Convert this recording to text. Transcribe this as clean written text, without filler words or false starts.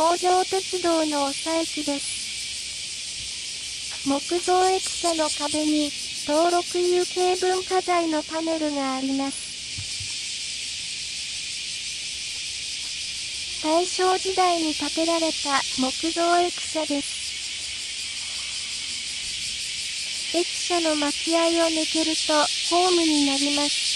東上鉄道の押駅です。木造駅舎の壁に、登録有形文化財のパネルがあります。大正時代に建てられた木造駅舎です。駅舎の待合を抜けるとホームになります。